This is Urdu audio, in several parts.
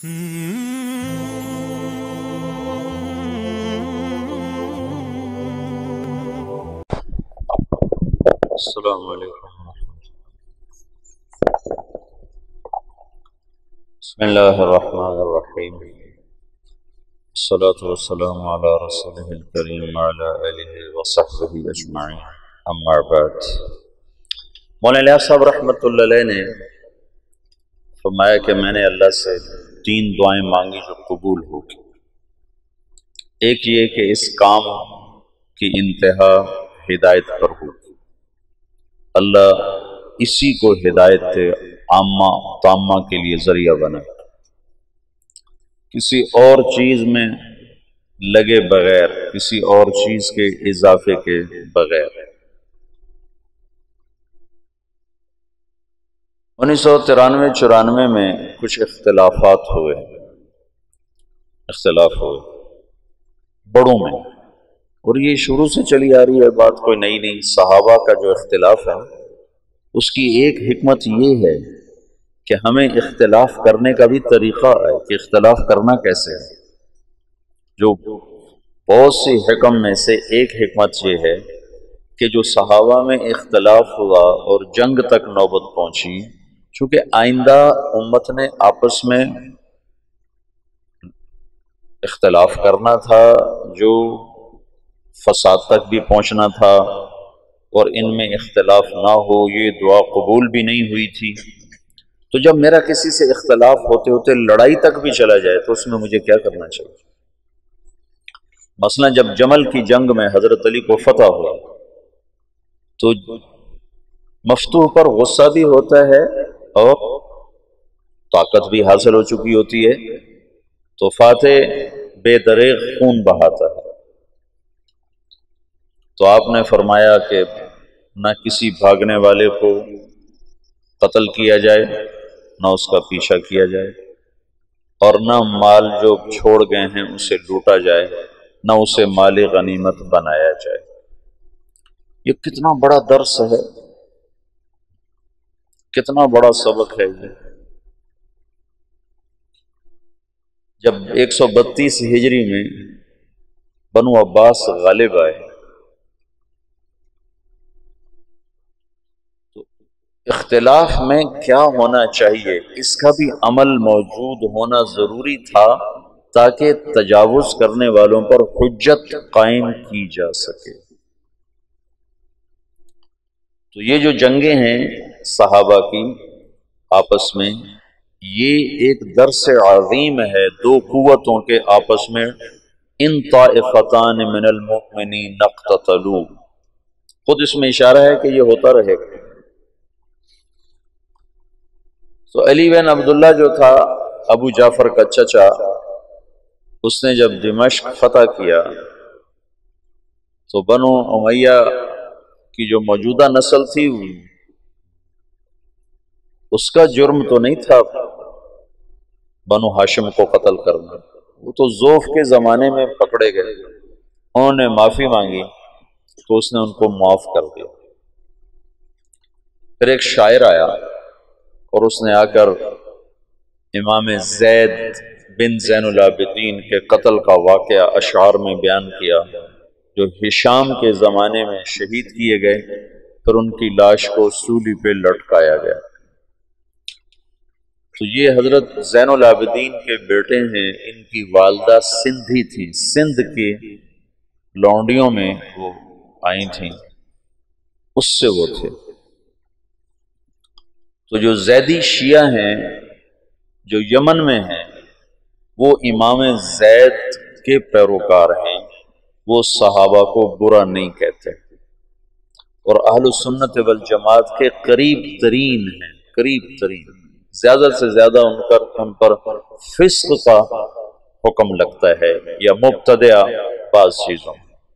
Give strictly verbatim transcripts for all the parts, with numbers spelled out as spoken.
السلام علیکم. بسم اللہ الرحمن الرحیم. الصلاة والسلام علی رسولہ الکریم وعلی آلہ وصحبہ اجمعین. اما بعد. مولانا الیاس صاحب رحمۃ اللہ علیہ نے فرمایا کہ میں نے اللہ سے تین دعائیں مانگی جو قبول ہو گئی. ایک یہ کہ اس کام کی انتہا ہدایت پر ہو، اللہ اسی کو ہدایت عامہ تامہ کے لیے ذریعہ بنائے، کسی اور چیز میں لگے بغیر، کسی اور چیز کے اضافے کے بغیر. انیس سو ترانوے چورانوے میں کچھ اختلافات ہوئے اختلاف ہوئے بڑوں میں، اور یہ شروع سے چلی آ رہی ہے بات، کوئی نئی نہیں. صحابہ کا جو اختلاف ہے اس کی ایک حکمت یہ ہے کہ ہمیں اختلاف کرنے کا بھی طریقہ ہے کہ اختلاف کرنا کیسے ہے. جو بہت سی حکم میں سے ایک حکمت یہ ہے کہ جو صحابہ میں اختلاف ہوا اور جنگ تک نوبت پہنچی، چونکہ آئندہ امت نے آپس میں اختلاف کرنا تھا، جو فساد تک بھی پہنچنا تھا، اور ان میں اختلاف نہ ہو یہ دعا قبول بھی نہیں ہوئی تھی. تو جب میرا کسی سے اختلاف ہوتے ہوتے لڑائی تک بھی چلا جائے تو اس میں مجھے کیا کرنا چاہیے؟ مثلا جب جمل کی جنگ میں حضرت علی کو فتح ہوا تو مفتوح پر غصہ بھی ہوتا ہے اور طاقت بھی حاصل ہو چکی ہوتی ہے، تو فاتح بے دریغ خون بہاتا ہے. تو آپ نے فرمایا کہ نہ کسی بھاگنے والے کو قتل کیا جائے، نہ اس کا پیچھا کیا جائے، اور نہ مال جو چھوڑ گئے ہیں اسے لوٹا جائے، نہ اسے مال غنیمت بنایا جائے. یہ کتنا بڑا درس ہے، کتنا بڑا سبق ہے یہ. جب ایک سو بتیس ہجری میں بنو عباس غالب آئے تو اختلاف میں کیا ہونا چاہیے اس کا بھی عمل موجود ہونا ضروری تھا تاکہ تجاوز کرنے والوں پر حجت قائم کی جا سکے. تو یہ جو جنگیں ہیں صحابہ کی آپس میں، یہ ایک درس عظیم ہے دو قوتوں کے آپس میں. ان طائفتان من المؤمنین اقتتلوا، خود اس میں اشارہ ہے کہ یہ ہوتا رہے گا. تو علی بن عبداللہ جو تھا ابو جعفر کا چچا، اس نے جب دمشق فتح کیا تو بنو امیہ کی جو موجودہ نسل تھی اس کا جرم تو نہیں تھا بنو ہاشم کو قتل کرنا، وہ تو ذوف کے زمانے میں پکڑے گئے. انہوں نے معافی مانگی تو اس نے ان کو معاف کر دیا. پھر ایک شاعر آیا اور اس نے آ کر امام زید بن زین العابدین کے قتل کا واقعہ اشعار میں بیان کیا، جو ہشام کے زمانے میں شہید کیے گئے، پھر ان کی لاش کو سولی پہ لٹکایا گیا. تو یہ حضرت زین العابدین کے بیٹے ہیں، ان کی والدہ سندھی تھی، سندھ کی لونڈیوں میں وہ آئی تھیں، اس سے وہ تھے. تو جو زیدی شیعہ ہیں جو یمن میں ہیں وہ امام زید کے پیروکار ہیں، وہ صحابہ کو برا نہیں کہتے اور اہل سنت والجماعت کے قریب ترین ہیں، قریب ترین. زیادہ سے زیادہ ان پر ان پر فسق کا حکم لگتا ہے یا مبتدع بعض چیزوں.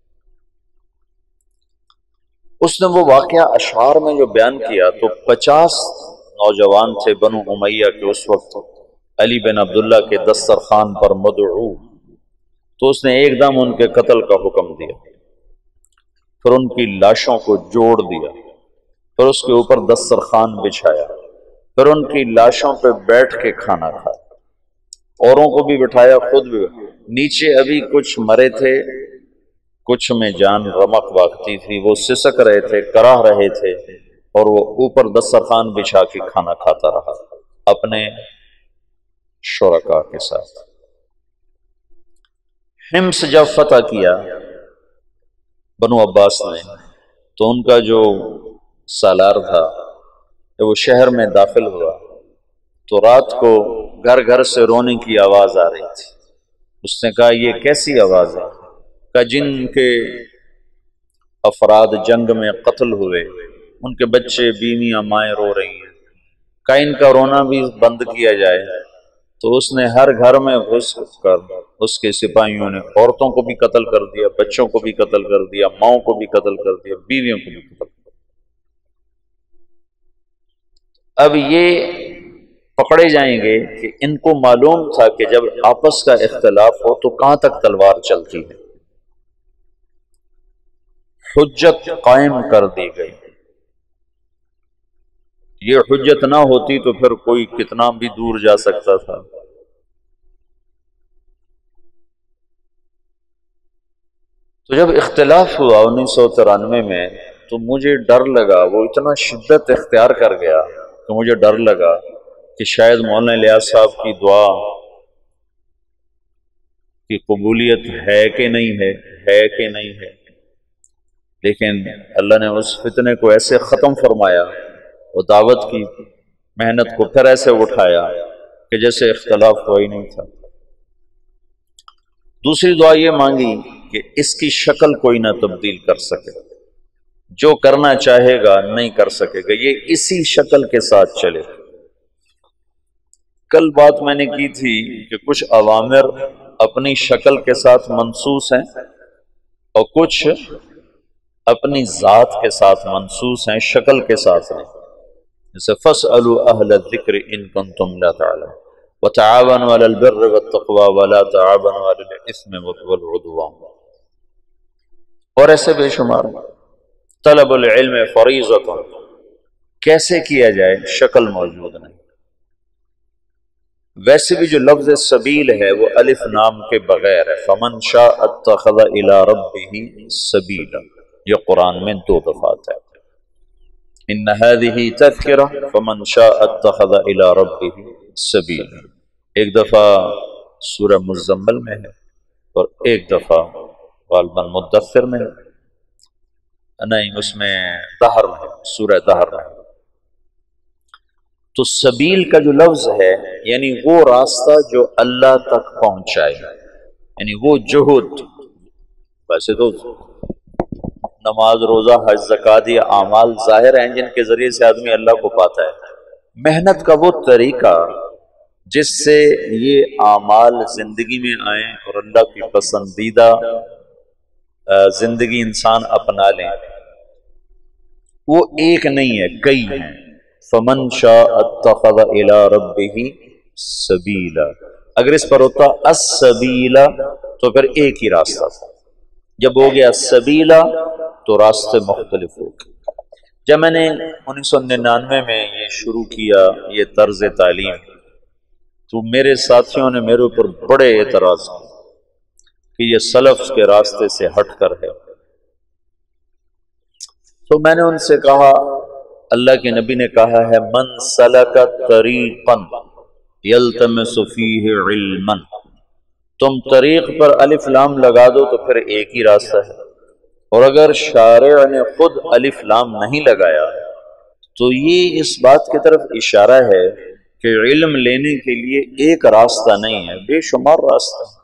اس نے وہ واقعہ اشعار میں جو بیان کیا تو پچاس نوجوان تھے بنو امیہ کے اس وقت علی بن عبداللہ کے دسترخوان پر مدعو، تو اس نے ایک دم ان کے قتل کا حکم دیا، پھر ان کی لاشوں کو جوڑ دیا، پھر اس کے اوپر دسترخوان بچھایا، پھر ان کی لاشوں پہ بیٹھ کے کھانا کھایا. اوروں کو بھی بٹھایا، خود بھی۔ نیچے ابھی کچھ مرے تھے، کچھ میں جان رمق واقعی تھی، وہ سسک رہے تھے، کراہ رہے تھے، اور وہ اوپر دسترخوان بچھا کے کھانا کھاتا رہا اپنے شرکاء کے ساتھ۔ حمص جب فتح کیا بنو عباس نے، تو ان کا جو سالار تھا وہ شہر میں داخل ہوا تو رات کو گھر گھر سے رونے کی آواز آ رہی تھی۔ اس نے کہا یہ کیسی آواز ہے؟ کہ جن کے افراد جنگ میں قتل ہوئے ان کے بچے بیویاں مائیں رو رہی ہیں، کہ ان کا رونا بھی بند کیا جائے۔ تو اس نے ہر گھر میں گھس کر اس کے سپاہیوں نے عورتوں کو بھی قتل کر دیا، بچوں کو بھی قتل کر دیا، ماؤں کو بھی قتل کر دیا، بیویوں کو بھی قتل کر دیا۔ اب یہ پکڑے جائیں گے کہ ان کو معلوم تھا کہ جب آپس کا اختلاف ہو تو کہاں تک تلوار چلتی ہے۔ حجت قائم کر دی گئی۔ یہ حجت نہ ہوتی تو پھر کوئی کتنا بھی دور جا سکتا تھا۔ تو جب اختلاف ہوا انیس سو ترانوے میں تو مجھے ڈر لگا، وہ اتنا شدت اختیار کر گیا کہ مجھے ڈر لگا کہ شاید مولانا الیاس صاحب کی دعا کی قبولیت ہے کہ نہیں ہے ہے کہ نہیں ہے۔ لیکن اللہ نے اس فتنے کو ایسے ختم فرمایا، وہ دعوت کی محنت کو پھر ایسے اٹھایا کہ جیسے اختلاف ہوا ہی نہیں تھا۔ دوسری دعا یہ مانگی کہ اس کی شکل کوئی نہ تبدیل کر سکے، جو کرنا چاہے گا نہیں کر سکے گا، یہ اسی شکل کے ساتھ چلے۔ کل بات میں نے کی تھی کہ کچھ اوامر اپنی شکل کے ساتھ منسوس ہیں اور کچھ اپنی ذات کے ساتھ منسوس ہیں، شکل کے ساتھ نہیں۔ جیسے فَاسْأَلُوا أَهْلَ الذِّكْرِ إِن كُنتُمْ لَا تَعْلَمُونَ وَتَعَاوَنُوا عَلَى الْبِرِّ وَالتَّقْوَى وَلَا تَعَاوَنُوا عَلَى الْإِثْمِ وَالْعُدْوَانِ، اور ایسے بے شمار۔ طلب العلم فریضۃ، کیسے کیا جائے شکل موجود نہیں۔ ویسے بھی جو لفظ سبیل ہے وہ الف نام کے بغیر ہے، فمن شاء اتخذ الی ربہ سبیلا، یہ قرآن میں دو دفعات ہے۔ ان هذه تذکرہ فمن شاء اتخذ الی ربہ سبیلا، ایک دفعہ سورہ مزمل میں ہے اور ایک دفعہ غالباً مدثر میں ہے، نہیں اس میں دہر میں ہے، سورہ دہر میں ہے۔ تو سبیل کا جو لفظ ہے یعنی وہ راستہ جو اللہ تک پہنچائے، یعنی وہ جہد۔ ویسے تو نماز، روزہ، حج، زکوٰۃ یہ اعمال ظاہر ہیں جن کے ذریعے سے آدمی اللہ کو پاتا ہے۔ محنت کا وہ طریقہ جس سے یہ اعمال زندگی میں آئیں اور اللہ کی پسندیدہ زندگی انسان اپنا لیں، وہ ایک نہیں ہے، کئی ہیں۔ فمن شاء اتخذ الی ربہ سبیلا، اگر اس پر ہوتا السبیلا تو پھر ایک ہی راستہ تھا، جب ہو گیا سبیلا تو راستے مختلف ہو گئے۔ جب میں نے انیس سو ننانوے میں یہ شروع کیا یہ طرز تعلیم، تو میرے ساتھیوں نے میرے اوپر بڑے اعتراض کیے کہ یہ سلف کے راستے سے ہٹ کر ہے۔ تو میں نے ان سے کہا، اللہ کے نبی نے کہا ہے من سلک طریقا یلتمس فیہ علما، تم طریق پر الف لام لگا دو تو پھر ایک ہی راستہ ہے، اور اگر شارع نے خود الف لام نہیں لگایا تو یہ اس بات کی طرف اشارہ ہے کہ علم لینے کے لیے ایک راستہ نہیں ہے، بے شمار راستہ ہے۔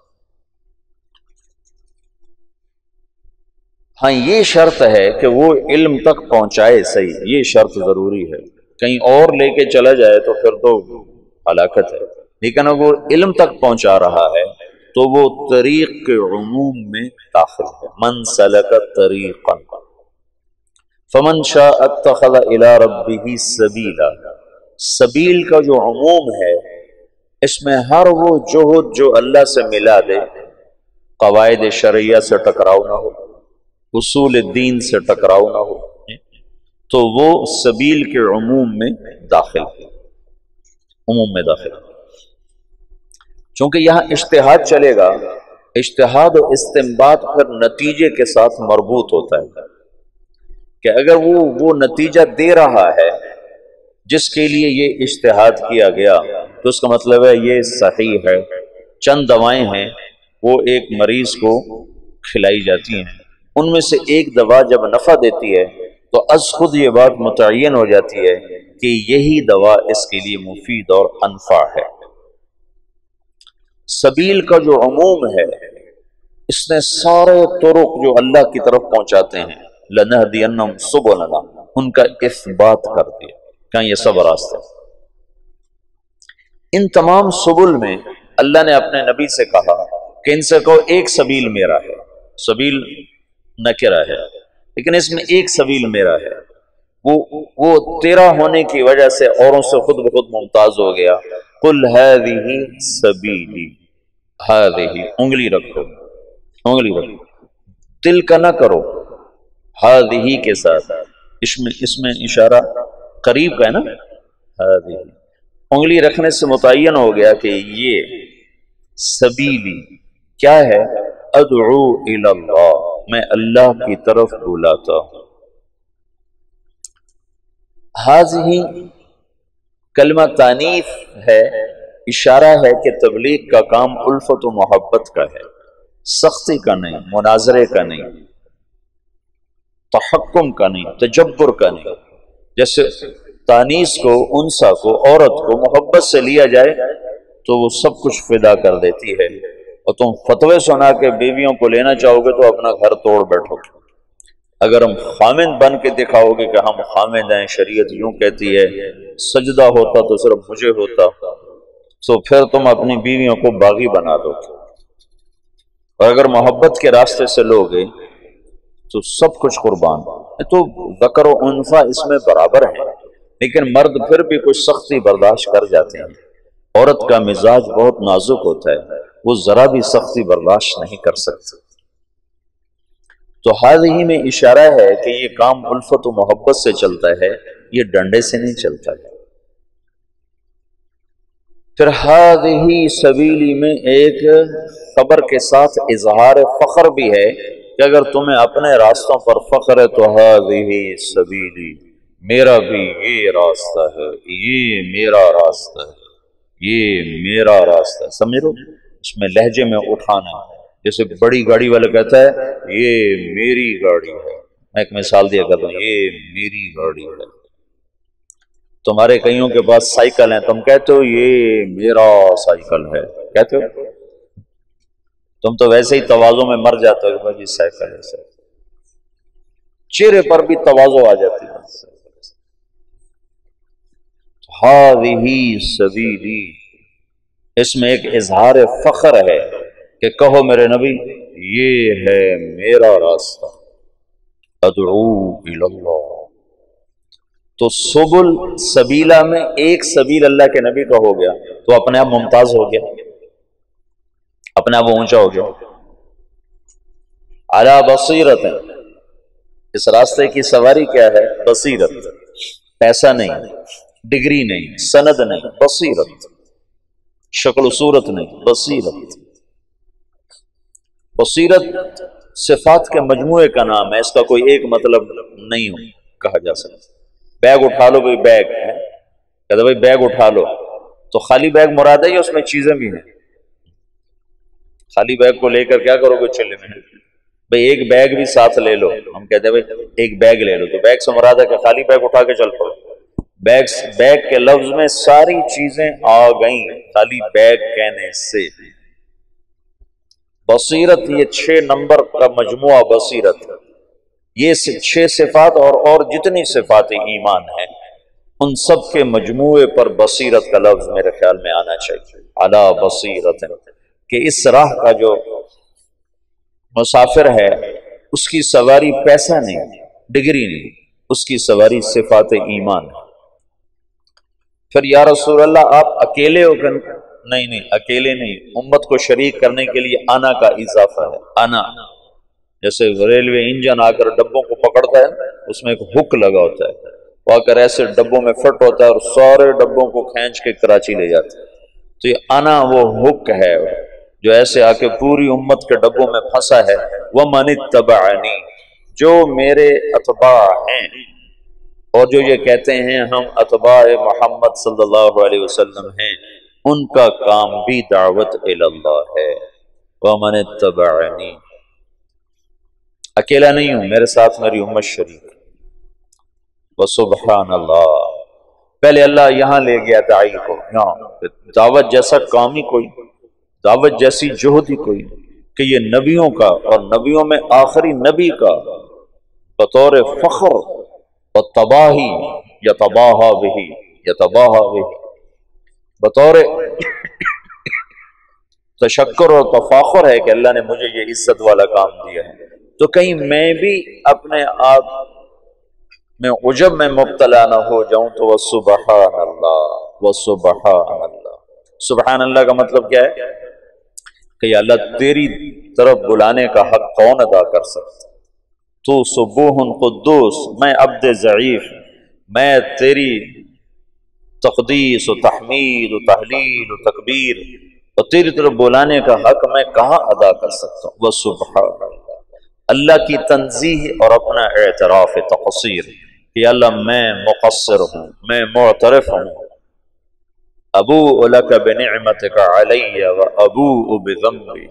ہاں یہ شرط ہے کہ وہ علم تک پہنچائے، صحیح، یہ شرط ضروری ہے، کہیں اور لے کے چلا جائے تو پھر تو ہلاکت ہے۔ لیکن اگر وہ علم تک پہنچا رہا ہے تو وہ طریق کے عموم میں داخل ہے۔ من سلک طریقا فمن شاء اتخذ الی ربہ سبیلا، سبیل کا جو عموم ہے اس میں ہر وہ جہد جو اللہ سے ملا دے، قواعد شرعیہ سے ٹکراؤ نہ ہو، اصول دین سے ٹکراؤ نہ ہو، تو وہ سبیل کے عموم میں داخل ہے، عموم میں داخل ہے۔ چونکہ یہاں اجتہاد چلے گا، اجتہاد و استنباط پھر نتیجے کے ساتھ مربوط ہوتا ہے کہ اگر وہ وہ نتیجہ دے رہا ہے جس کے لیے یہ اجتہاد کیا گیا تو اس کا مطلب ہے یہ صحیح ہے۔ چند دوائیں ہیں وہ ایک مریض کو کھلائی جاتی ہیں، ان میں سے ایک دوا جب نفع دیتی ہے تو از خود یہ بات متعین ہو جاتی ہے کہ یہی دوا اس کے لیے مفید اور انفع ہے۔ سبیل کا جو عموم ہے اس نے سارے طرق جو اللہ کی طرف پہنچاتے ہیں لَنَهْدِيَنَّهُمْ سُبُلَنَا ان کا اثبات کر دیا کہ یہ سب راستے۔ ان تمام سبل میں اللہ نے اپنے نبی سے کہا کہ ان سے کہو ایک سبیل میرا ہے، سبیل نکرہ ہے لیکن اس میں ایک سبیل میرا ہے، وہ وہ تیرا ہونے کی وجہ سے اوروں سے خود بخود ممتاز ہو گیا۔ قل هذه سبیلی، هذه انگلی رکھو، انگلی رکھو، دل کا نہ کرو، هذه کے ساتھ اس میں اس میں اشارہ قریب کا ہے نا، هذه انگلی رکھنے سے متعین ہو گیا کہ یہ سبیلی کیا ہے، ادعو الی اللہ، میں اللہ کی طرف بلاتا ہوں۔ ہذہ کلمہ تانیث ہے، اشارہ ہے کہ تبلیغ کا کام الفت و محبت کا ہے، سختی کا نہیں، مناظرے کا نہیں، تحکم کا نہیں، تجبر کا نہیں۔ جیسے تانیث کو، انسا کو، عورت کو محبت سے لیا جائے تو وہ سب کچھ فدا کر دیتی ہے، اور تم فتوے سنا کے بیویوں کو لینا چاہو گے تو اپنا گھر توڑ بیٹھو گے۔ اگر ہم خامند بن کے دکھاؤ گے کہ ہم خامند ہیں، شریعت یوں کہتی ہے، سجدہ ہوتا تو صرف مجھے ہوتا، تو پھر تم اپنی بیویوں کو باغی بنا دو گے۔ اور اگر محبت کے راستے سے لوگے تو سب کچھ قربان۔ تو ذکر و انثیٰ اس میں برابر ہے، لیکن مرد پھر بھی کچھ سختی برداشت کر جاتے ہیں۔ عورت کا مزاج بہت نازک ہوتا ہے، وہ ذرا بھی سختی برداشت نہیں کر سکتی۔ تو ہذہ میں اشارہ ہے کہ یہ کام الفت و محبت سے چلتا ہے، یہ ڈنڈے سے نہیں چلتا ہے۔ پھر ہذہ سبیلی میں ایک خبر کے ساتھ اظہار فخر بھی ہے کہ اگر تمہیں اپنے راستوں پر فخر ہے تو ہذہ سبیلی، میرا بھی یہ راستہ ہے، یہ میرا راستہ ہے، یہ میرا راستہ ہے۔ سمجھ لو، اس میں لہجے میں اٹھانا، جیسے بڑی گاڑی والا کہتا ہے یہ میری گاڑی ہے۔ میں ایک مثال دیا کرتا ہوں، یہ میری گاڑی ہے۔ تمہارے کئیوں کے پاس سائیکل ہیں، تم کہتے ہو یہ میرا سائیکل ہے، کہتے ہو؟ تم تو ویسے ہی تواضع میں مر جاتے ہو کہ جی سائیکل ہے، سائیکل۔ چہرے پر بھی تواضع آ جاتی ہے۔ ہذہ سبیلی، اس میں ایک اظہار فخر ہے کہ کہو میرے نبی یہ ہے میرا راستہ، ادعو الی اللہ۔ تو سبل سبیلا میں ایک سبیل اللہ کے نبی کا ہو گیا تو اپنے آپ ممتاز ہو گیا، اپنے آپ اونچا ہو گیا۔ علی بصیرت، اس راستے کی سواری کیا ہے؟ بصیرت، پیسہ نہیں، ڈگری نہیں، سند نہیں، بصیرت، شکل و صورت نہیں، بصیرت۔ بصیرت صفات کے مجموعے کا نام ہے، اس کا کوئی ایک مطلب نہیں ہو کہا جا سکتا۔ بیگ اٹھا لو، بھائی بیگ ہے، کہتے بھائی بیگ اٹھا لو، تو خالی بیگ مراد ہے یا اس میں چیزیں بھی ہیں؟ خالی بیگ کو لے کر کیا کرو گے چلے میں؟ بھائی ایک بیگ بھی ساتھ لے لو، ہم کہتے ہیں بھائی ایک بیگ لے لو، تو بیگ سے مراد ہے کہ خالی بیگ اٹھا کے چل پڑو۔ بیگ بیگ کے لفظ میں ساری چیزیں آ گئیں خالی بیگ کہنے سے۔ بصیرت یہ چھ نمبر کا مجموعہ بصیرت، یہ چھ صفات اور اور جتنی صفات ایمان ہیں ان سب کے مجموعے پر بصیرت کا لفظ میرے خیال میں آنا چاہیے۔ علی بصیرت، کہ اس راہ کا جو مسافر ہے اس کی سواری پیسہ نہیں، ڈگری نہیں، اس کی سواری صفات ایمان ہے۔ پھر یا رسول اللہ آپ اکیلے ہو کر؟ نہیں نہیں اکیلے نہیں، امت کو شریک کرنے کے لیے آنا کا اضافہ ہے۔ آنا جیسے ریلوے انجن آ کر ڈبوں کو پکڑتا ہے، اس میں ایک ہک لگا ہوتا ہے، وہ آ کر ایسے ڈبوں میں فٹ ہوتا ہے اور سارے ڈبوں کو کھینچ کے کراچی لے جاتا ہے۔ تو یہ انا وہ حق ہے جو ایسے آ کے پوری امت کے ڈبوں میں پھنسا ہے، وَمَنِ اتَّبَعَنِي، جو میرے اتباع ہیں، اور جو یہ کہتے ہیں ہم اتباع محمد صلی اللہ علیہ وسلم ہیں، ان کا کام بھی دعوت اللہ ہے۔ وَمَنِ اتَّبَعَنِي، اکیلا نہیں ہوں، میرے ساتھ میری امت شریک۔ وَسُبْحَانَ اللَّہ، پہلے اللہ یہاں لے گیا داعی کو، یہاں دعوت جیسا کام ہی کوئی، دعوت جیسی جہد ہی کوئی، کہ یہ نبیوں کا اور نبیوں میں آخری نبی کا بطور فخر و تباہی یتباہا بہی یتباہا بہی، بطور تشکر اور تفاخر ہے کہ اللہ نے مجھے یہ عزت والا کام دیا ہے، تو کہیں میں بھی اپنے آپ میں عجب میں مبتلا نہ ہو جاؤں، تو وہ سبحان اللہ، وہ سبحان اللہ۔ سبحان اللہ کا مطلب کیا ہے کہ یا اللہ تیری طرف بلانے کا حق کون ادا کر سکتا، تو سبوح قدوس، میں عبد ضعیف، میں تیری تقدیس و تحمید و تحلیل و تکبیر اور تیری طرف بلانے کا حق میں کہاں ادا کر سکتا ہوں۔ وہ سبحان اللہ، اللہ کی تنزیہ اور اپنا اعتراف تقصیر کہ اللہ میں مقصر ہوں، میں معترف ہوں۔ ابوء لک بنعمتک علی و ابوء بذنبی،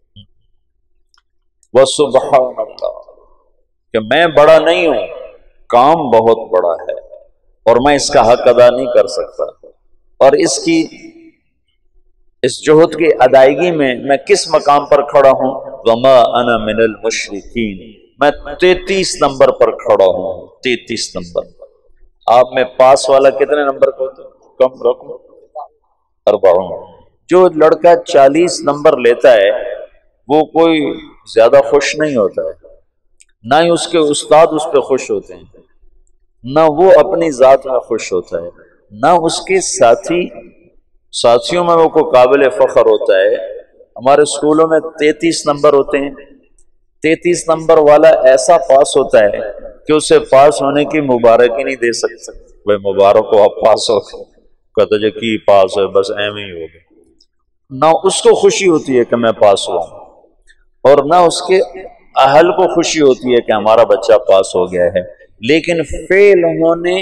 وسبحان اللہ، کہ میں بڑا نہیں ہوں، کام بہت بڑا ہے اور میں اس کا حق ادا نہیں کر سکتا، اور اس کی اس جہد کی ادائیگی میں میں کس مقام پر کھڑا ہوں؟ وما انا من المشرکین، میں تینتیس نمبر پر کھڑا ہوں، تینتیس نمبر۔ آپ میں پاس والا کتنے نمبر کو ہوتا ہے؟ کم رقم اربعون۔ جو لڑکا چالیس نمبر لیتا ہے وہ کوئی زیادہ خوش نہیں ہوتا ہے، نہ ہی اس کے استاد اس پہ خوش ہوتے ہیں، نہ وہ اپنی ذات میں خوش ہوتا ہے، نہ اس کے ساتھی ساتھیوں میں وہ کوئی قابل فخر ہوتا ہے۔ ہمارے اسکولوں میں تینتیس نمبر ہوتے ہیں، تینتیس نمبر والا ایسا پاس ہوتا ہے کہ اسے پاس ہونے کی مبارکی نہیں دے سکتے، وہ مبارک ہو آپ پاس ہو، کہتا جو کی پاس ہے بس ایم ہی ہو گئے، نہ اس کو خوشی ہوتی ہے کہ میں پاس ہوا ہوں، اور نہ اس کے اہل کو خوشی ہوتی ہے کہ ہمارا بچہ پاس ہو گیا ہے۔ لیکن فیل ہونے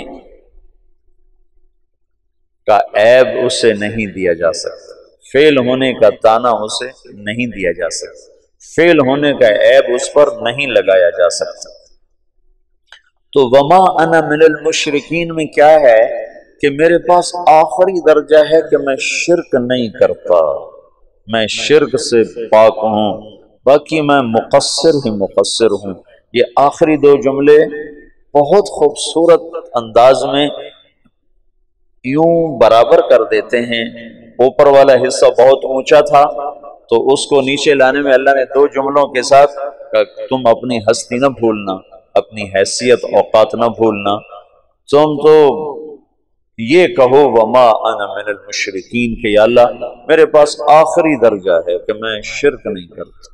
کا عیب اسے نہیں دیا جا سکتا، فیل ہونے کا تانا اسے نہیں دیا جا سکتا، فیل ہونے کا عیب اس پر نہیں لگایا جا سکتا۔ تو وما انا من المشرکین میں کیا ہے کہ میرے پاس آخری درجہ ہے کہ میں شرک نہیں کرتا، میں شرک سے پاک ہوں، باقی میں مقصر ہی مقصر ہوں۔ یہ آخری دو جملے بہت خوبصورت انداز میں یوں برابر کر دیتے ہیں۔ اوپر والا حصہ بہت اونچا تھا تو اس کو نیچے لانے میں اللہ نے دو جملوں کے ساتھ تم اپنی ہستی نہ بھولنا، اپنی حیثیت اوقات نہ بھولنا، تم تو یہ کہو وما انا من المشرکین کہ یا اللہ میرے پاس آخری درجہ ہے کہ میں شرک نہیں کرتا۔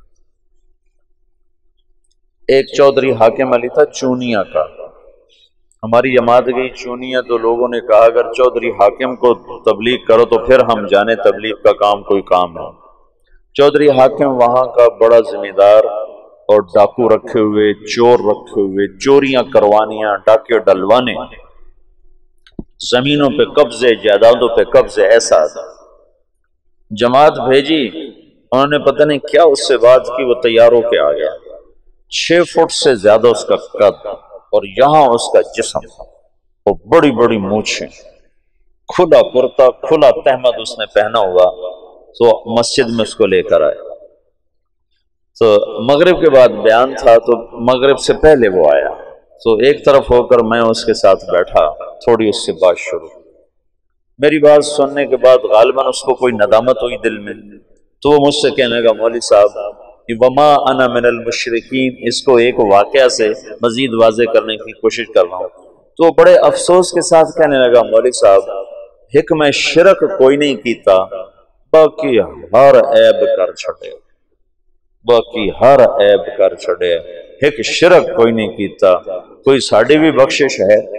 ایک چودھری حاکم علی تھا چونیا کا، ہماری جماعت گئی چونیا تو لوگوں نے کہا اگر چودھری حاکم کو تبلیغ کرو تو پھر ہم جانے تبلیغ کا کام کوئی کام ہے۔ چودھری حاکم وہاں کا بڑا ذمہ دار اور ڈاکو رکھے ہوئے، چور رکھے ہوئے، چوریاں کروانیاں، ڈاکے ڈلوانے، زمینوں پہ قبضے، جائیدادوں پہ قبضے، ایسا تھا۔ جماعت بھیجی، انہوں نے پتہ نہیں کیا اس سے بات کی، وہ تیار ہو کے آ گیا، چھ فٹ سے زیادہ اس کا قد اور یہاں اس کا جسم، وہ بڑی بڑی مونچھیں، کھلا کرتا، کھلا تہمد اس نے پہنا ہوا، تو مسجد میں اس کو لے کر آئے۔ تو مغرب کے بعد بیان تھا تو مغرب سے پہلے وہ آیا، تو ایک طرف ہو کر میں اس کے ساتھ بیٹھا، تھوڑی اس سے بات شروع، میری بات سننے کے بعد غالباً اس کو کوئی ندامت ہوئی دل میں، تو وہ مجھ سے کہنے لگا مولوی صاحب وما انا من المشرکین، اس کو ایک واقعہ سے مزید واضح کرنے کی کوشش کر رہا ہوں۔ تو بڑے افسوس کے ساتھ کہنے لگا مولوی صاحب ایک میں شرک کوئی نہیں کیتا، باقی ہر عیب کر چھڑے، باقی ہر عیب کر چھڑے، ایک شرک کوئی نہیں کیتا۔ کوئی ساڑی بھی بخشش ہے،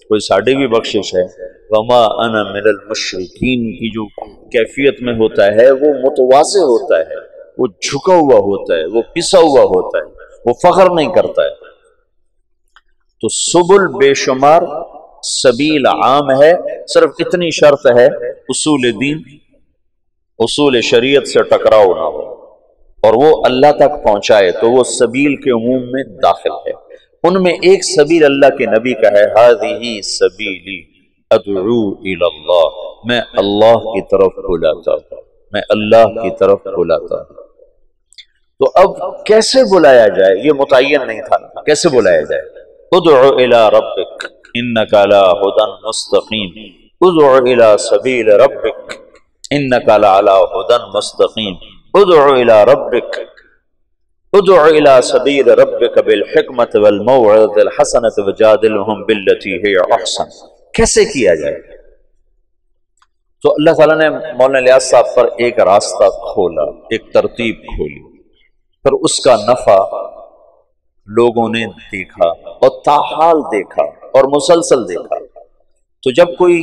کوئی ساڑھی بھی بخشش ہے۔ وما انا من المشرکین کی جو کیفیت میں ہوتا ہے وہ متواضع ہوتا ہے، وہ جھکا ہوا ہوتا ہے، وہ پسا ہوا ہوتا ہے، وہ فخر نہیں کرتا ہے۔ تو سبل بے شمار، سبیل عام ہے، صرف اتنی شرط ہے اصول دین اصول شریعت سے ٹکراؤ نہ ہو اور وہ اللہ تک پہنچائے، تو وہ سبیل کے عموم میں داخل ہے۔ ان میں ایک سبیل اللہ کے نبی کا ہے، ہذہ سبیلی ادعو الی اللہ، میں اللہ کی طرف بلاتا ہوں، میں اللہ کی طرف بلاتا ہوں۔ تو اب کیسے بلایا جائے یہ متعین نہیں تھا، کیسے بلایا جائے؟ ادعو الی ربک انک علی ھدی مستقیم، ادعو الی سبیل ربک انک لعلی ھدی مستقیم، ادعو الی ربک ادعو الی سبیل ربک بالحکمت والموعظۃ الحسنۃ وجادلھم باللتی ہی احسن۔ کیسے کیا جائے؟ تو اللہ تعالیٰ نے مولانا الیاس صاحب پر ایک راستہ کھولا، ایک ترتیب کھولی، پھر اس کا نفع لوگوں نے دیکھا اور تاحال دیکھا اور مسلسل دیکھا۔ تو جب کوئی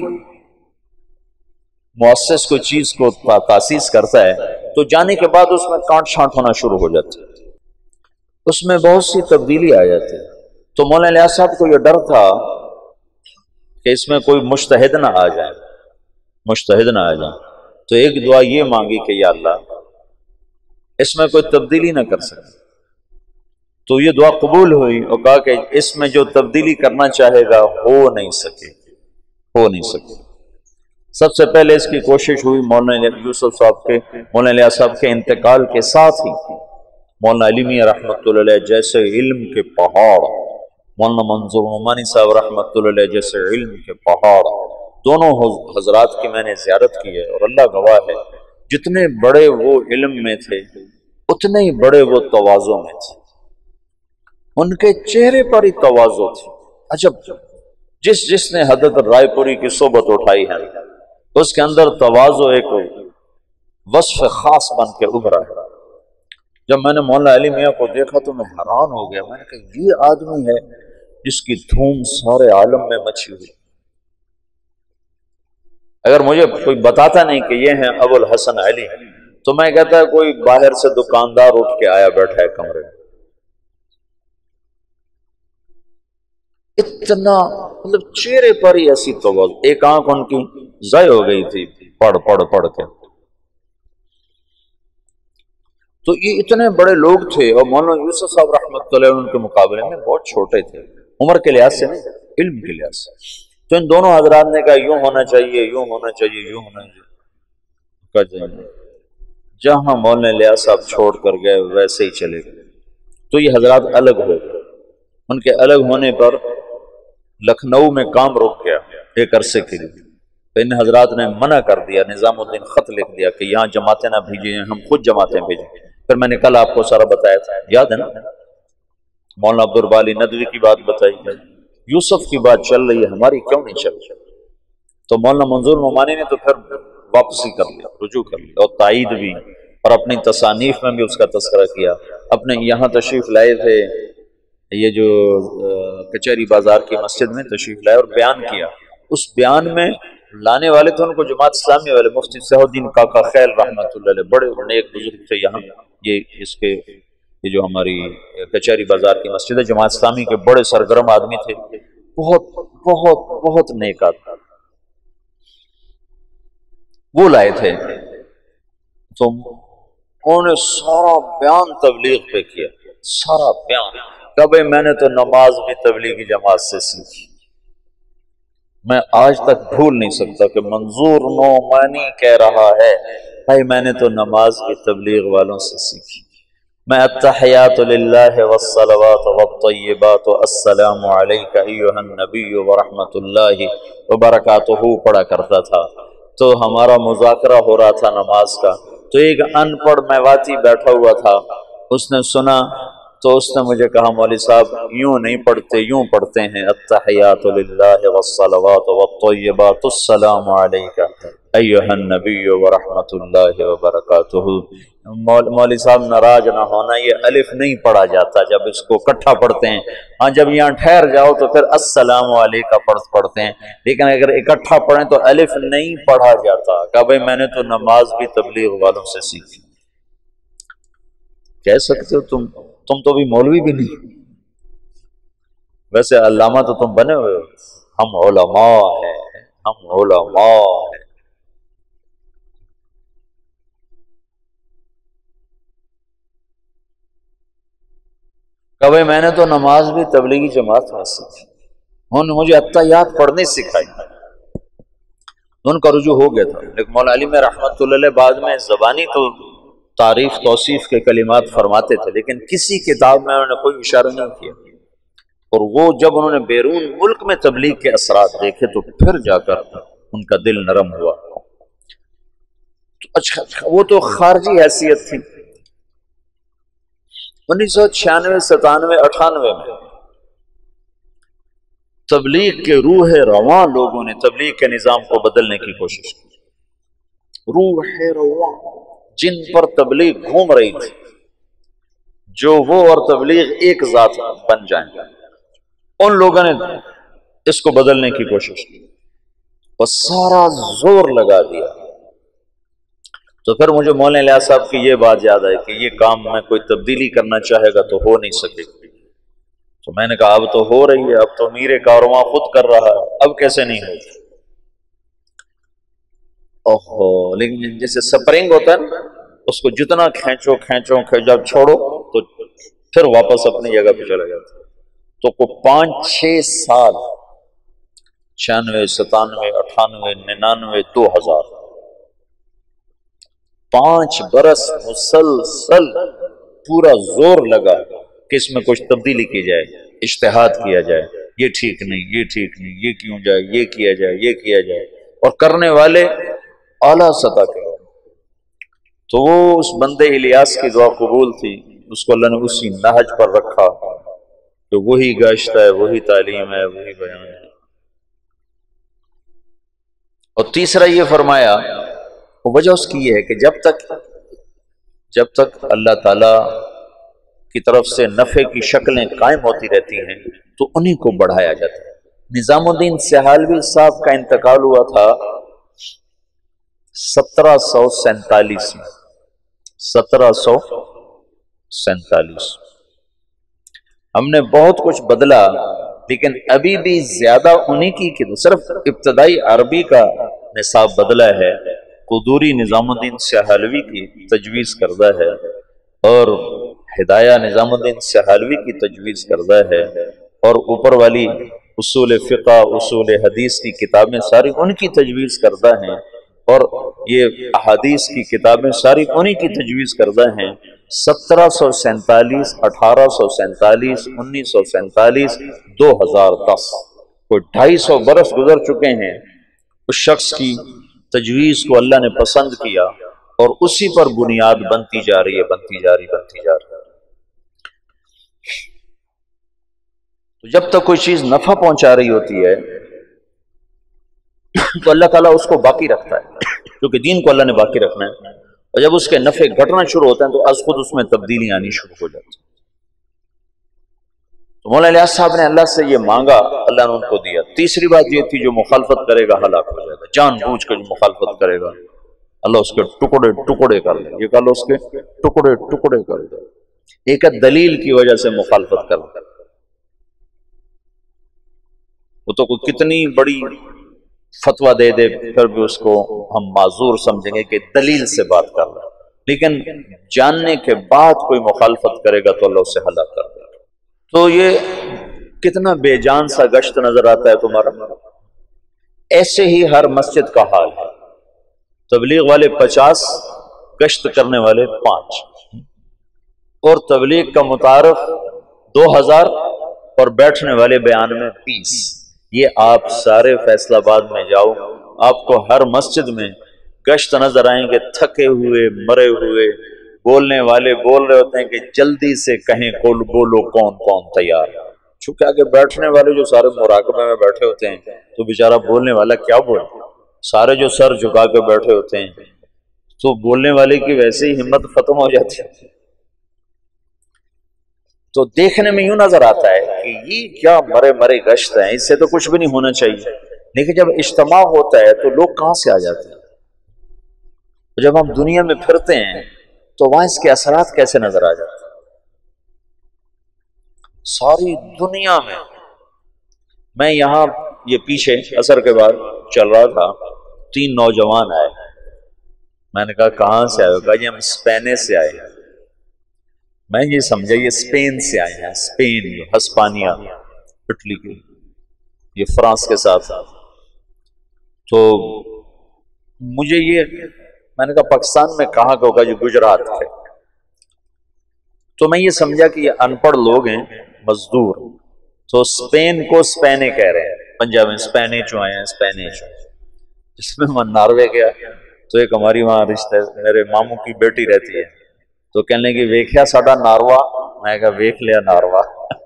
مؤسس کوئی چیز کو تاسیس کرتا ہے تو جانے کے بعد اس میں کانٹ چھانٹ ہونا شروع ہو جاتی ہے، اس میں بہت سی تبدیلی آ جاتی ہے۔ تو مولانا الیاس صاحب کو یہ ڈر تھا کہ اس میں کوئی مجتہد نہ آ جائے مجتہد نہ آ جائے تو ایک دعا یہ مانگی کہ یا اللہ اس میں کوئی تبدیلی نہ کر سکے۔ تو یہ دعا قبول ہوئی اور کہا کہ اس میں جو تبدیلی کرنا چاہے گا ہو نہیں سکے ہو نہیں سکے سب سے پہلے اس کی کوشش ہوئی مولانا یوسف صاحب کے مولانا الیاس صاحب کے انتقال کے ساتھ ہی مولانا علی میاں رحمۃ اللہ علیہ جیسے علم کے پہاڑ، مولانا منظور نعمانی صاحب رحمۃ اللہ علیہ جیسے علم کے پہاڑ، دونوں حضرات کی میں نے زیارت کی ہے اور اللہ گواہ ہے جتنے بڑے وہ علم میں تھے اتنے ہی بڑے وہ تواضع میں تھے، ان کے چہرے پر ہی تواضع تھی۔ عجب، جس جس نے حضرت رائے پوری کی صحبت اٹھائی ہے اس کے اندر تواضع ایک وصف خاص بن کے ابھرا ہے۔ جب میں نے مولانا علی میاں کو دیکھا تو میں حیران ہو گیا، میں نے کہا یہ آدمی ہے جس کی دھوم سارے عالم میں مچی ہوئی۔ اگر مجھے کوئی بتاتا نہیں کہ یہ ہیں ابو الحسن علی تو میں کہتا ہے کوئی باہر سے دکاندار اٹھ کے آیا بیٹھا ہے کمرے میں۔ اتنا مطلب چہرے پر ہی ایسی تواضع، ایک آنکھ ان کی ضائع ہو گئی تھی پڑھ پڑھ پڑھ کے۔ تو یہ اتنے بڑے لوگ تھے اور مولانا یوسف صاحب رحمۃ اللہ علیہ ان کے مقابلے میں بہت چھوٹے تھے، عمر کے لحاظ سے نہیں، علم کے لحاظ سے۔ تو ان دونوں حضرات نے کہا یوں ہونا چاہیے یوں ہونا چاہیے یوں ہونا چاہیے، جہاں مولانا الیاس صاحب چھوڑ کر گئے ویسے ہی چلے گئے۔ تو یہ حضرات الگ ہو گئے، ان کے الگ ہونے پر لکھنؤ میں کام رک گیا ایک عرصے کے لیے۔ تو ان حضرات نے منع کر دیا، نظام الدین خط لکھ دیا کہ یہاں جماعتیں نہ بھیجیں، ہم خود جماعتیں بھیجیں۔ پھر میں نے کل آپ کو سارا بتایا تھا، یاد ہے نا، مولانا عبدالباری ندوی کی بات بتائی ہے، یوسف کی بات چل رہی ہے، ہماری کیوں نہیں چل رہی؟ تو مولانا منظور نعمانی نے تو پھر واپسی کر لیا، رجوع کر لیا اور تائید بھی، اور اپنی تصانیف میں بھی اس کا تذکرہ کیا۔ اپنے یہاں تشریف لائے تھے، یہ جو کچہری بازار کی مسجد میں تشریف لائے اور بیان کیا۔ اس بیان میں لانے والے تھے ان کو جماعت اسلامی والے مفتی صلاح الدین کاکا خیل رحمۃ اللہ علیہ، بڑے نیک بزرگ تھے یہاں، یہ اس کے یہ جو ہماری کچہری بازار کی مسجد ہے جماعت اسلامی کے بڑے سرگرم آدمی تھے، بہت بہت بہت نیک آدمی، وہ لائے تھے۔ تو انہوں نے سارا بیان تبلیغ پہ کیا، سارا بیان کہ بھائی میں نے تو نماز بھی تبلیغی جماعت سے سیکھی، میں آج تک بھول نہیں سکتا کہ منظور نعمانی کہہ رہا ہے بھائی میں نے تو نماز بھی تبلیغ والوں سے سیکھی، میں التحیات للہ والصلوات والطیبات السلام علیک ایھا النبی ورحمۃ اللہ وبرکاتہ پڑھا کرتا تھا۔ تو ہمارا مذاکرہ ہو رہا تھا نماز کا، تو ایک ان پڑھ میواتی بیٹھا ہوا تھا، اس نے سنا تو اس نے مجھے کہا مولوی صاحب یوں نہیں پڑھتے، یوں پڑھتے ہیں التحیات للہ والصلوات والطیبات السلام علیک ایھا النبی ورحمۃ اللہ وبرکاتہ۔ مولوی صاحب ناراض نہ ہونا، یہ الف نہیں پڑھا جاتا جب اس کو اکٹھا پڑھتے ہیں، ہاں جب یہاں ٹھہر جاؤ تو پھر السلام علیکم پڑھتے ہیں، لیکن اگر اکٹھا پڑھیں تو الف نہیں پڑھا جاتا۔ کہا بھائی میں نے تو نماز بھی تبلیغ والوں سے سیکھی۔ کہہ سکتے ہو تم تم تو بھی مولوی بھی نہیں، ویسے علامہ تو تم بنے ہوئے ہو، ہم علماء ہیں، ہم علماء ہیں۔ کہ بھائی میں نے تو نماز بھی تبلیغی جماعت میں سیکھی، انہوں نے مجھے اتحیات پڑھنے سکھائی، ان کا رجوع ہو گیا تھا۔ لیکن مولا علی میں رحمت اللہ علیہ بعد میں زبانی تو تعریف توصیف کے کلمات فرماتے تھے، لیکن کسی کتاب میں انہوں نے کوئی اشارہ نہیں کیا، اور وہ جب انہوں نے بیرون ملک میں تبلیغ کے اثرات دیکھے تو پھر جا کر ان کا دل نرم ہوا۔ تو اچھا وہ تو خارجی حیثیت تھی۔ انیس سو چھیانوے ستانوے اٹھانوے میں تبلیغ کے روح رواں لوگوں نے تبلیغ کے نظام کو بدلنے کی کوشش کی۔ روح رواں جن پر تبلیغ گھوم رہی تھی، جو وہ اور تبلیغ ایک ذات بن جائیں، ان لوگوں نے اس کو بدلنے کی کوشش کی، وہ سارا زور لگا دیا۔ تو پھر مجھے مولانا الیاس صاحب کی یہ بات یاد آئی کہ یہ کام میں کوئی تبدیلی کرنا چاہے گا تو ہو نہیں سکے گی۔ تو میں نے کہا اب تو ہو رہی ہے، اب تو امیر کارواں خود کر رہا ہے، اب کیسے نہیں ہوگی؟ اوہو، لیکن جیسے سپرنگ ہوتا ہے نا، اس کو جتنا کھینچو کھینچو جب چھوڑو تو پھر واپس اپنی جگہ پہ چلا جاتا۔ تو کو پانچ چھ سال چھیانوے ستانوے اٹھانوے ننانوے دو ہزار پانچ برس مسلسل پورا زور لگا کہ اس میں کچھ تبدیلی کی جائے، اجتہاد کیا جائے، یہ ٹھیک نہیں، یہ ٹھیک نہیں، یہ کیوں جائے، یہ کیا جائے، یہ کیا جائے، اور کرنے والے اعلیٰ سطح کے لوگ۔ تو وہ اس بندے الیاس کی دعا قبول تھی، اس کو اللہ نے اسی نہج پر رکھا کہ وہی گشت ہے، وہی تعلیم ہے، وہی بیان ہے۔ اور تیسرا یہ فرمایا، وجہ اس کی یہ ہے کہ جب تک جب تک اللہ تعالی کی طرف سے نفع کی شکلیں قائم ہوتی رہتی ہیں تو انہی کو بڑھایا جاتا ہے۔ نظام الدین سہالوی صاحب کا انتقال ہوا تھا سترہ سو سینتالیس میں، سترہ سو سینتالیس۔ ہم نے بہت کچھ بدلا، لیکن ابھی بھی زیادہ انہی کی، صرف ابتدائی عربی کا نصاب بدلا ہے، قدوری نظام الدین سہالوی کی تجویز کردہ ہے، اور ہدایہ نظام الدین سہالوی کی تجویز کردہ ہے، اور اوپر والی اصول فقہ اصول حدیث کی کتابیں ساری ان کی تجویز کردہ ہیں، اور یہ احادیث کی کتابیں ساری انہی کی تجویز کردہ ہیں۔ سترہ سو سینتالیس اٹھارہ سو سینتالیس انیس سو سینتالیس دو ہزار دس کوئی ڈھائی سو برس گزر چکے ہیں۔ اس شخص کی تجویز کو اللہ نے پسند کیا اور اسی پر بنیاد بنتی جا رہی ہے، بنتی جا رہی بنتی جا رہی ہے۔ تو جب تک کوئی چیز نفع پہنچا رہی ہوتی ہے تو اللہ تعالیٰ اس کو باقی رکھتا ہے، کیونکہ دین کو اللہ نے باقی رکھنا ہے، اور جب اس کے نفع گھٹنا شروع ہوتے ہیں تو از خود اس میں تبدیلی آنی شروع ہو جاتی ہے۔ تو مولانا الیاس صاحب نے اللہ سے یہ مانگا، اللہ نے ان کو دیا۔ تیسری بات یہ تھی جو مخالفت کرے گا ہلاک ہو جائے گا، جان بوجھ کر جو مخالفت کرے گا اللہ اس کے ٹکڑے ٹکڑے کر دے، یہ کہ اللہ اس کے ٹکڑے ٹکڑے کر دے۔ ایک دلیل کی وجہ سے مخالفت کر دے، وہ تو کوئی کتنی بڑی فتویٰ دے دے پھر بھی اس کو ہم معذور سمجھیں گے کہ دلیل سے بات کر رہا ہے، لیکن جاننے کے بعد کوئی مخالفت کرے گا تو اللہ اسے ہلاک کر دے گا۔ تو یہ کتنا بے جان سا گشت نظر آتا ہے تمہارا۔ ایسے ہی ہر مسجد کا حال ہے، تبلیغ والے پچاس، گشت کرنے والے پانچ، اور تبلیغ کا متعارف دو ہزار اور بیٹھنے والے بیان میں بیس۔ یہ آپ سارے فیصل آباد میں جاؤ، آپ کو ہر مسجد میں گشت نظر آئیں گے، تھکے ہوئے مرے ہوئے بولنے والے بول رہے ہوتے ہیں کہ جلدی سے کہیں کل بولو کون کون تیار، چونکہ آگے بیٹھنے والے جو سارے مراقبے میں بیٹھے ہوتے ہیں تو بیچارہ بولنے والا کیا بولے، سارے جو سر جھکا کے بیٹھے ہوتے ہیں تو بولنے والے کی ویسے ہی ہمت ختم ہو جاتی ہے۔ تو دیکھنے میں یوں نظر آتا ہے کہ یہ کیا مرے مرے گشت ہیں، اس سے تو کچھ بھی نہیں ہونا چاہیے، لیکن جب اجتماع ہوتا ہے تو لوگ کہاں سے آ جاتے ہیں، جب ہم دنیا میں پھرتے ہیں تو وہاں اس کے اثرات کیسے نظر آ جاتے ہیں۔ ساری دنیا میں، میں یہاں یہ پیچھے عصر کے بعد چل رہا تھا، تین نوجوان آئے، میں نے کہا کہاں سے آئے ہو؟ کہا جی ہم اسپین سے آئے ہیں۔ میں یہ سمجھا یہ اسپین سے آئے ہیں، اسپین، ہسپانیہ، اٹلی کی، یہ فرانس کے ساتھ۔ تو مجھے یہ، میں نے کہا پاکستان میں کہاں کا ہوگا؟ جو گجرات ہے۔ تو میں یہ سمجھا کہ یہ ان پڑھ لوگ ہیں، مزدور، تو اسپین کو اسپینے کہہ رہے ہیں، پنجاب میں اسپینے چو آئے ہیں، اسپینے چو۔ جس میں میں ناروے گیا تو ایک ہماری وہاں رشتے، میرے ماموں کی بیٹی رہتی ہے، تو کہنے لگی ویکھیا ساڈا ناروا، میں کہا ویکھ لیا ناروا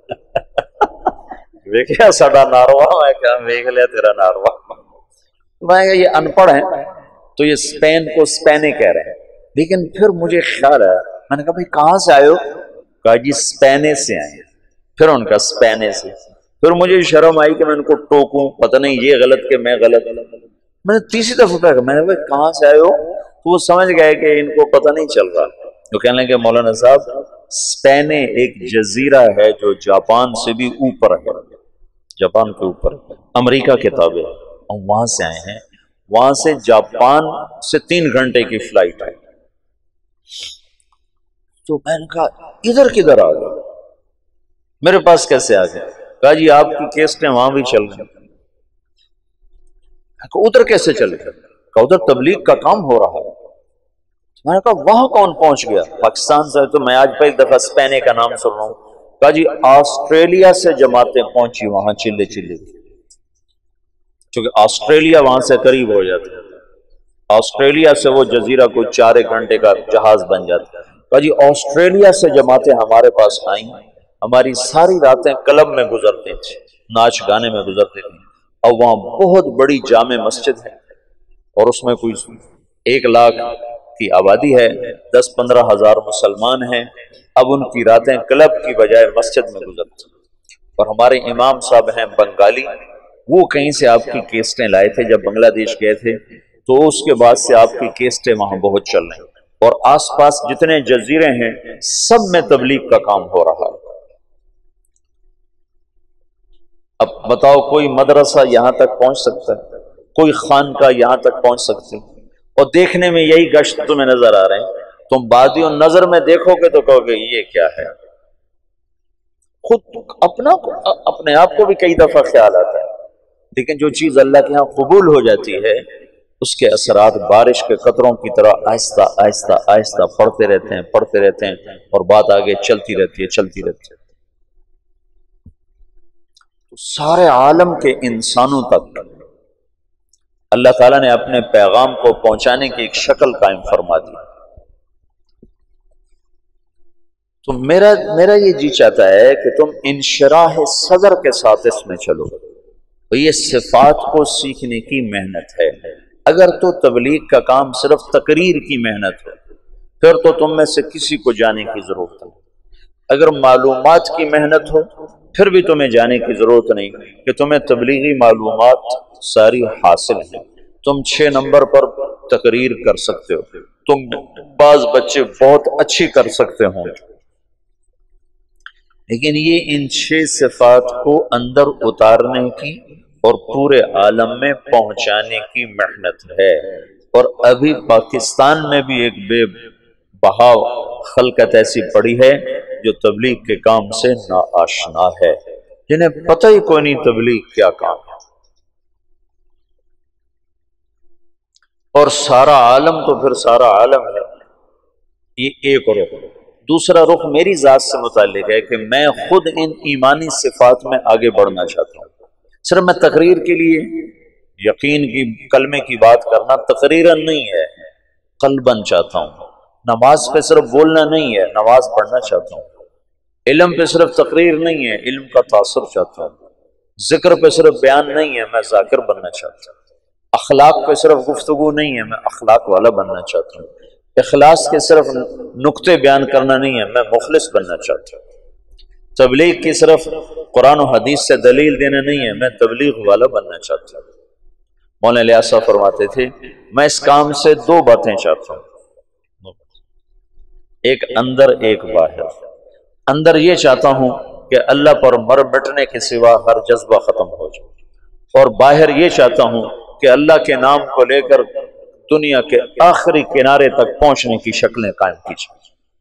ویکھیا ساڈا ناروا، میں کہا ویکھ لیا تیرا ناروا۔ میں کہا یہ ان پڑھ ہیں تو یہ اسپین کو اسپینے کہہ رہے ہیں، لیکن پھر مجھے خیال آیا، میں نے کہا بھائی کہاں سے آئے ہو؟ کہا جی اسپینے سے آئے ہیں۔ پھر ان کا اسپینے سے، پھر مجھے شرم آئی کہ میں ان کو ٹوکوں، پتہ نہیں یہ غلط کہ میں غلط۔ میں نے تیسری دفعہ کہا، میں نے بھائی کہاں سے آئے ہو؟ تو وہ سمجھ گئے کہ ان کو پتہ نہیں چل رہا، تو کہنے لگے مولانا صاحب اسپینے ایک جزیرہ ہے جو جاپان سے بھی اوپر ہے، جاپان کے اوپر، امریکہ کے تابع، اور وہاں سے آئے ہیں، وہاں سے جاپان سے تین گھنٹے کی فلائٹ ہے۔ تو میں نے کہا ادھر کدھر آ گئے، میرے پاس کیسے آ گئے؟ کہا جی آپ کی کیسٹیں وہاں بھی چل رہی ہیں۔ ادھر کیسے چل گئے؟ کہا ادھر تبلیغ کا کام ہو رہا ہے۔ میں نے کہا وہاں کون پہنچ گیا؟ پاکستان سے، تو میں آج پہلی دفعہ اسپینے کا نام سن رہا ہوں۔ کہا جی آسٹریلیا سے جماعتیں پہنچی وہاں چلے چلے، کیونکہ آسٹریلیا وہاں سے قریب ہو جاتا ہے، آسٹریلیا سے وہ جزیرہ کوئی چار ایک گھنٹے کا جہاز بن جاتا ہے۔ کہا جی آسٹریلیا سے جماعتیں ہمارے پاس آئیں، ہماری ساری راتیں کلب میں گزرتی تھی، ناچ گانے میں گزرتی تھی، اور وہاں بہت بڑی جامع مسجد ہے، اور اس میں کوئی ایک لاکھ کی آبادی ہے، دس پندرہ ہزار مسلمان ہیں۔ اب ان کی راتیں کلب کی بجائے مسجد میں گزرتی، اور ہمارے امام صاحب ہیں بنگالی، وہ کہیں سے آپ کی کیسٹیں لائے تھے جب بنگلہ دیش گئے تھے، تو اس کے بعد سے آپ کی کیسٹیں وہاں بہت چل رہی ہیں، اور آس پاس جتنے جزیرے ہیں سب میں تبلیغ کا کام ہو رہا ہے۔ اب بتاؤ کوئی مدرسہ یہاں تک پہنچ سکتا ہے؟ کوئی خانقاہ یہاں تک پہنچ سکتی؟ اور دیکھنے میں یہی گشت تمہیں نظر آ رہے ہیں، تم بادی نظر میں دیکھو گے تو کہو گے یہ کیا ہے۔ خود اپنا اپنے آپ کو بھی کئی دفعہ خیال آتا ہے، لیکن جو چیز اللہ کے ہاں قبول ہو جاتی ہے اس کے اثرات بارش کے قطروں کی طرح آہستہ آہستہ آہستہ پڑتے رہتے ہیں پڑتے رہتے ہیں اور بات آگے چلتی رہتی ہے چلتی رہتی ہے۔ سارے عالم کے انسانوں تک اللہ تعالیٰ نے اپنے پیغام کو پہنچانے کی ایک شکل قائم فرما دی۔ تو میرا میرا یہ جی چاہتا ہے کہ تم انشراح صدر کے ساتھ اس میں چلو، تو یہ صفات کو سیکھنے کی محنت ہے۔ اگر تو تبلیغ کا کام صرف تقریر کی محنت ہے پھر تو تم میں سے کسی کو جانے کی ضرورت نہیں، اگر معلومات کی محنت ہو پھر بھی تمہیں جانے کی ضرورت نہیں کہ تمہیں تبلیغی معلومات ساری حاصل ہیں، تم چھ نمبر پر تقریر کر سکتے ہو، تم بعض بچے بہت اچھی کر سکتے ہوں، لیکن یہ ان چھ صفات کو اندر اتارنے کی اور پورے عالم میں پہنچانے کی محنت ہے۔ اور ابھی پاکستان میں بھی ایک بے بہا خلقت ایسی پڑی ہے جو تبلیغ کے کام سے ناآشنا ہے، جنہیں پتہ ہی کوئی نہیں تبلیغ کیا کام ہے۔ اور سارا عالم تو پھر سارا عالم ہے، یہ ایک رخ۔ دوسرا رخ میری ذات سے متعلق ہے کہ میں خود ان ایمانی صفات میں آگے بڑھنا چاہتا ہوں۔ صرف میں تقریر کے لیے یقین کی کلمے کی بات کرنا تقریراً نہیں ہے، قلباً چاہتا ہوں نماز پہ صرف بولنا نہیں ہے، نماز پڑھنا چاہتا ہوں۔ علم پہ صرف تقریر نہیں ہے، علم کا تاثر چاہتا ہوں۔ ذکر پہ صرف بیان نہیں ہے، میں ذاکر بننا چاہتا ہوں۔ اخلاق پہ صرف گفتگو نہیں ہے، میں اخلاق والا بننا چاہتا ہوں۔ اخلاص کے صرف نقطے بیان کرنا نہیں ہے، میں مخلص بننا چاہتا ہوں۔ تبلیغ کی صرف قرآن و حدیث سے دلیل دینا نہیں ہے، میں تبلیغ والا بننا چاہتا ہوں۔ مولانا الیاس صاحب فرماتے تھے میں اس کام سے دو باتیں چاہتا ہوں، ایک اندر ایک باہر۔ اندر یہ چاہتا ہوں کہ اللہ پر مر مٹنے کے سوا ہر جذبہ ختم ہو جائے، اور باہر یہ چاہتا ہوں کہ اللہ کے نام کو لے کر دنیا کے آخری کنارے تک پہنچنے کی شکلیں قائم کی جائیں۔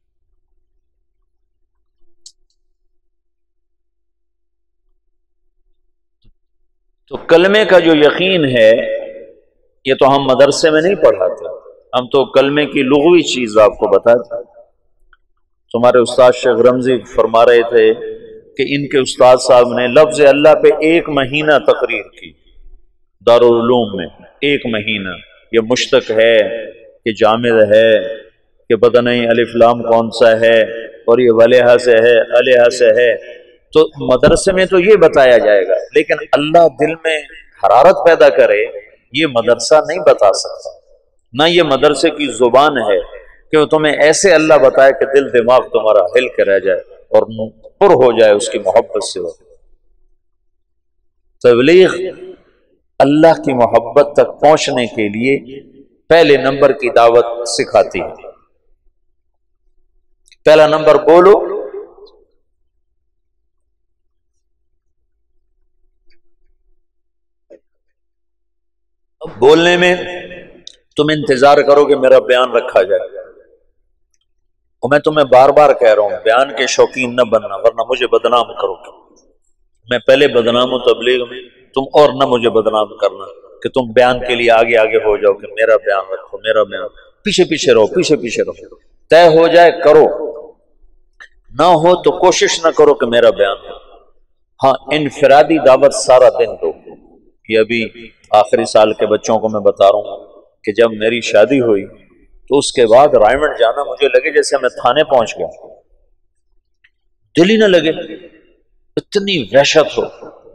تو کلمے کا جو یقین ہے یہ تو ہم مدرسے میں نہیں پڑھاتے، ہم تو کلمے کی لغوی چیز آپ کو بتاتے۔ تمہارے استاد شیخ رمزی فرما رہے تھے کہ ان کے استاد صاحب نے لفظ اللہ پہ ایک مہینہ تقریر کی دارالعلوم میں، ایک مہینہ۔ یہ مشتق ہے کہ جامد ہے کہ پتہ نہیں الف لام کون سا ہے، اور یہ ولیحہ سے ہے علیحہ سے ہے، تو مدرسے میں تو یہ بتایا جائے گا، لیکن اللہ دل میں حرارت پیدا کرے یہ مدرسہ نہیں بتا سکتا۔ نہ یہ مدرسے کی زبان ہے کہ وہ تمہیں ایسے اللہ بتائے کہ دل دماغ تمہارا ہل کے رہ جائے اور پر ہو جائے اس کی محبت سے۔ تبلیغ اللہ کی محبت تک پہنچنے کے لیے پہلے نمبر کی دعوت سکھاتی ہے۔ پہلا نمبر بولو، بولنے میں تم انتظار کرو کہ میرا بیان رکھا جائے، اور میں تمہیں بار بار کہہ رہا ہوں بیان کے شوقین نہ بننا، ورنہ مجھے بدنام کرو گے۔ میں پہلے بدنام ہوں تبلیغ میں، تم اور نہ مجھے بدنام کرنا کہ تم بیان کے لیے آگے آگے ہو جاؤ کہ میرا بیان رکھو میرا بیان، پیچھے پیچھے رہو پیچھے پیچھے رہو۔ طے ہو جائے کرو، نہ ہو تو کوشش نہ کرو کہ میرا بیان ہو۔ ہاں انفرادی دعوت سارا دن دو۔ یہ ابھی آخری سال کے بچوں کو میں بتا رہا ہوں کہ جب میری شادی ہوئی تو اس کے بعد رائمنڈ جانا مجھے لگے جیسے میں تھانے پہنچ گیا، دل ہی نہ لگے، اتنی وحشت ہو۔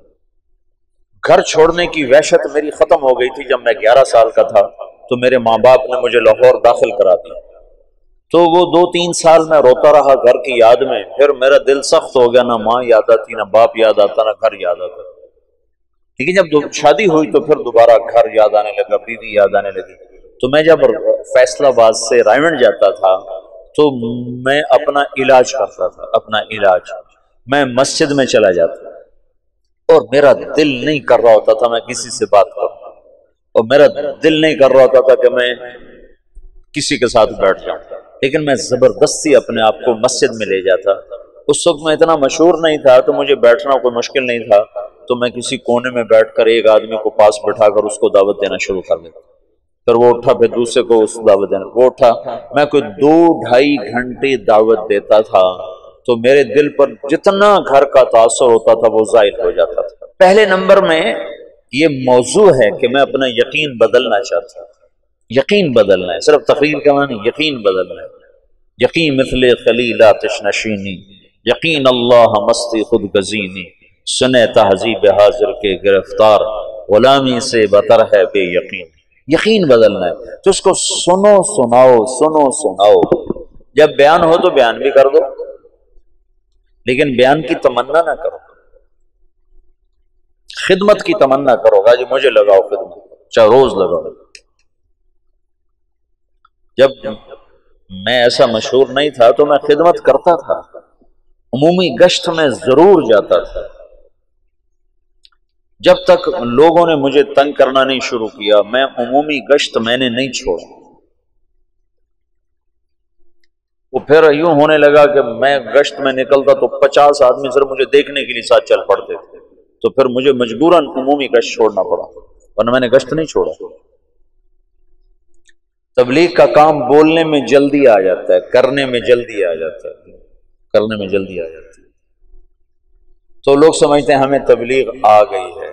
گھر چھوڑنے کی وحشت میری ختم ہو گئی تھی جب میں گیارہ سال کا تھا، تو میرے ماں باپ نے مجھے لاہور داخل کرا دیا، تو وہ دو تین سال میں روتا رہا گھر کی یاد میں، پھر میرا دل سخت ہو گیا، نہ ماں یاد آتی نہ باپ یاد آتا نہ گھر یاد آتا۔ لیکن جب شادی ہوئی تو پھر دوبارہ گھر یاد آنے لگا، بیوی یاد آنے لگی۔ تو میں جب فیصل آباد سے رائمنڈ جاتا تھا تو میں اپنا علاج کرتا تھا، اپنا علاج میں مسجد میں چلا جاتا، اور میرا دل نہیں کر رہا ہوتا تھا میں کسی سے بات کروں، اور میرا دل نہیں کر رہا ہوتا تھا کہ میں کسی کے ساتھ بیٹھ جاؤں، لیکن میں زبردستی اپنے آپ کو مسجد میں لے جاتا۔ اس وقت میں اتنا مشہور نہیں تھا تو مجھے بیٹھنا کوئی مشکل نہیں تھا، تو میں کسی کونے میں بیٹھ کر ایک آدمی کو پاس بٹھا کر اس کو دعوت دینا شروع کر دیتا، پھر وہ اٹھا، پھر دوسرے کو اس دعوت دینا، وہ اٹھا، میں کوئی دو ڈھائی گھنٹے دعوت دیتا تھا، تو میرے دل پر جتنا گھر کا تاثر ہوتا تھا وہ زائل ہو جاتا تھا۔ پہلے نمبر میں یہ موضوع ہے کہ میں اپنا یقین بدلنا چاہتا ہوں، یقین بدلنا ہے، صرف تقریر کا معنی یقین بدلنا ہے۔ یقین مثل خلیل آتش نشینی، یقین اللہ مستی خود گزینی، سنے تہذیب حاضر کے گرفتار، غلامی سے بتر ہے بے یقین۔ یقین بدلنا ہے تو اس کو سنو سناؤ سنو سناؤ، جب بیان ہو تو بیان بھی کر دو، لیکن بیان کی تمنا نہ کرو، خدمت کی تمنا کرو گا جی مجھے لگاؤ خدمت، چاہے روز لگاؤ۔ جب میں ایسا مشہور نہیں تھا تو میں خدمت کرتا تھا، عمومی گشت میں ضرور جاتا تھا، جب تک لوگوں نے مجھے تنگ کرنا نہیں شروع کیا میں عمومی گشت میں نے نہیں چھوڑا۔ وہ پھر یوں ہونے لگا کہ میں گشت میں نکلتا تو پچاس آدمی صرف مجھے دیکھنے کے لیے ساتھ چل پڑتے تھے، تو پھر مجھے مجبوراً عمومی گشت چھوڑنا پڑا، ورنہ میں نے گشت نہیں چھوڑا۔ تبلیغ کا کام بولنے میں جلدی آ جاتا ہے، کرنے میں جلدی آ جاتا ہے، کرنے میں جلدی آ جاتا ہے۔ تو لوگ سمجھتے ہیں ہمیں تبلیغ آ گئی ہے،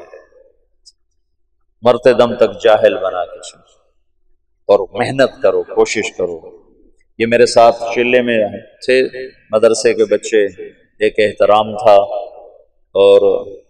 مرتے دم تک جاہل بنا کے سنو، اور محنت کرو، کوشش کرو، یہ میرے ساتھ چلے میں تھے مدرسے کے بچے، ایک احترام تھا، اور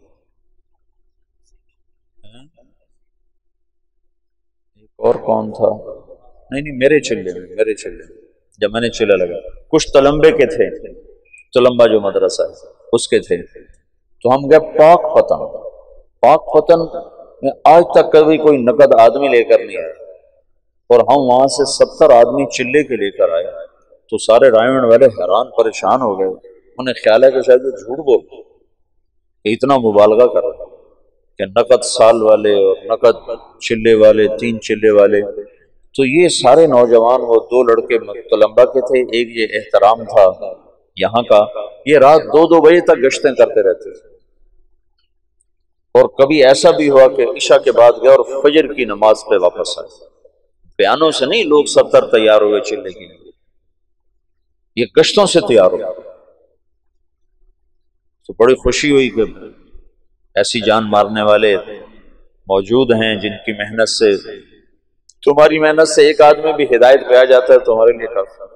ایک اور کون تھا، نہیں نہیں میرے چلے میں میرے چلے میں جب میں نے چلے لگا، کچھ تلمبے کے تھے، تلمبا جو مدرسہ ہے اس کے تھے، تو ہم گئے پاک فتن۔ پاک فتن میں آج تک کبھی کوئی نقد آدمی لے کر نہیں آیا، اور ہم وہاں سے ستر آدمی چلے کے لے کر آئے، تو سارے رائمنڈ والے حیران پریشان ہو گئے، انہیں خیال ہے کہ شاید وہ جھوٹ بول کہ اتنا مبالغہ کر رہے کہ نقد سال والے اور نقد چلے والے، تین چلے والے۔ تو یہ سارے نوجوان، وہ دو لڑکے طلباء کے تھے، ایک یہ احترام تھا یہاں کا، یہ رات دو دو بجے تک گشتیں کرتے رہتے تھے، اور کبھی ایسا بھی ہوا کہ عشاء کے بعد گئے اور فجر کی نماز پہ واپس آئے۔ بیانوں سے نہیں، لوگ ستر تیار ہوئے چلنے کے لیے، یہ گشتوں سے تیار ہو۔ تو بڑی خوشی ہوئی کہ ایسی جان مارنے والے موجود ہیں جن کی محنت سے، تمہاری محنت سے ایک آدمی بھی ہدایت پہ آ جاتا ہے تو ہمارے لیے کافی۔